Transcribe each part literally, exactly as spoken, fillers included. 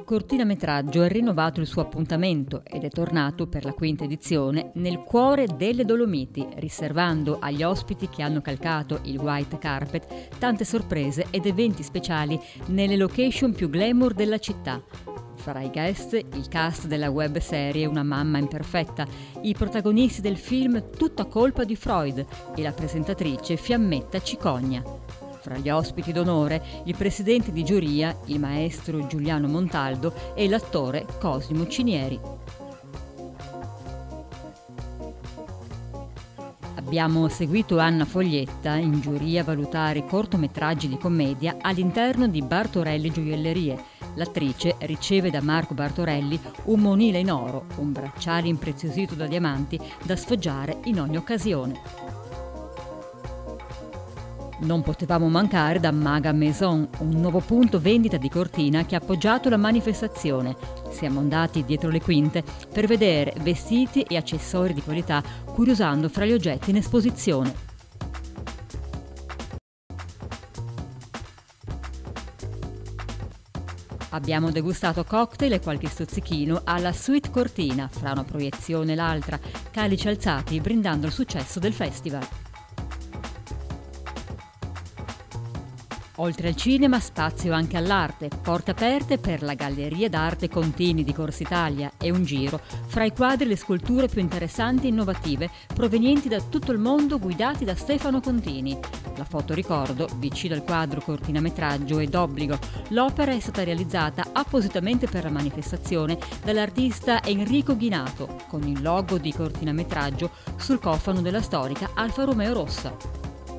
Cortinametraggio ha rinnovato il suo appuntamento ed è tornato per la quinta edizione nel cuore delle Dolomiti, riservando agli ospiti che hanno calcato il white carpet tante sorprese ed eventi speciali nelle location più glamour della città. Fra i guest, il cast della webserie Una mamma imperfetta, i protagonisti del film Tutta colpa di Freud e la presentatrice Fiammetta Cicogna. Fra gli ospiti d'onore, il presidente di giuria, il maestro Giuliano Montaldo e l'attore Cosimo Cinieri. Abbiamo seguito Anna Foglietta in giuria a valutare cortometraggi di commedia all'interno di Bartorelli Gioiellerie. L'attrice riceve da Marco Bartorelli un monile in oro, un bracciale impreziosito da diamanti da sfoggiare in ogni occasione. Non potevamo mancare da Maga Maison, un nuovo punto vendita di Cortina che ha appoggiato la manifestazione. Siamo andati dietro le quinte per vedere vestiti e accessori di qualità, curiosando fra gli oggetti in esposizione. Abbiamo degustato cocktail e qualche stuzzichino alla Suite Cortina, fra una proiezione e l'altra, calici alzati brindando il successo del festival. Oltre al cinema, spazio anche all'arte, porte aperte per la Galleria d'Arte Contini di Corsa Italia e un giro fra i quadri e le sculture più interessanti e innovative provenienti da tutto il mondo guidati da Stefano Contini. La fotoricordo, vicino al quadro Cortinametraggio è d'obbligo. L'opera è stata realizzata appositamente per la manifestazione dall'artista Enrico Ghinato, con il logo di Cortinametraggio sul cofano della storica Alfa Romeo Rossa.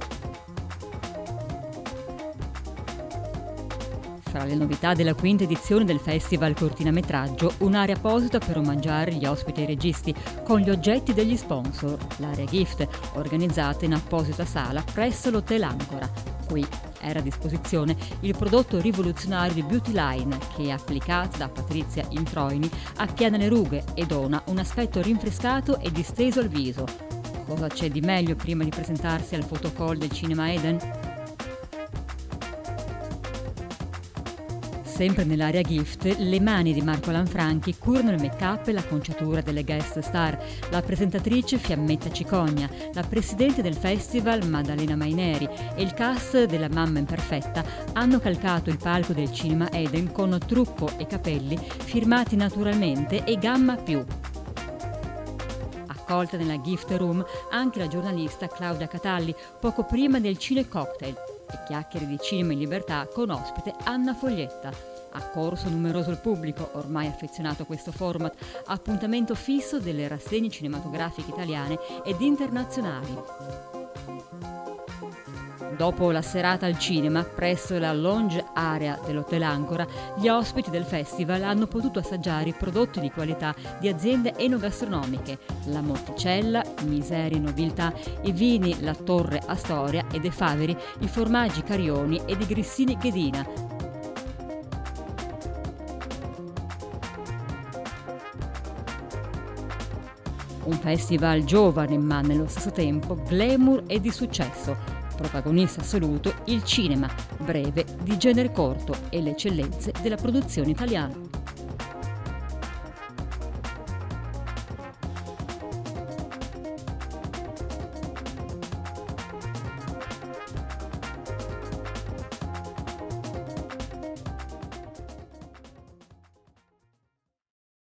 Fra le novità della quinta edizione del Festival Cortinametraggio, un'area apposita per omaggiare gli ospiti e i registi con gli oggetti degli sponsor, l'area gift, organizzata in apposita sala presso l'Hotel Ancora. Qui era a disposizione il prodotto rivoluzionario di Beauty Line che, applicato da Patrizia Introini, appiana le rughe e dona un aspetto rinfrescato e disteso al viso. Cosa c'è di meglio prima di presentarsi al photocall del Cinema Eden? Sempre nell'area gift, le mani di Marco Lanfranchi curano il make-up e l'acconciatura delle guest star, la presentatrice Fiammetta Cicogna, la presidente del festival Maddalena Maineri e il cast della Mamma Imperfetta hanno calcato il palco del Cinema Eden con trucco e capelli firmati naturalmente e gamma più. Accolta nella gift room anche la giornalista Claudia Catalli poco prima del Cine Cocktail e chiacchiere di cinema in libertà con ospite Anna Foglietta. Ha corso numeroso il pubblico, ormai affezionato a questo format, appuntamento fisso delle rassegne cinematografiche italiane ed internazionali. Dopo la serata al cinema, presso la lounge area dell'Hotel Ancora, gli ospiti del festival hanno potuto assaggiare i prodotti di qualità di aziende enogastronomiche, la Monticella, Miseria e Nobiltà, i vini La Torre Astoria e De Faveri, i formaggi Carioni ed i grissini Ghedina. Un festival giovane ma nello stesso tempo glamour e di successo. Protagonista assoluto il cinema, breve, di genere corto e le eccellenze della produzione italiana.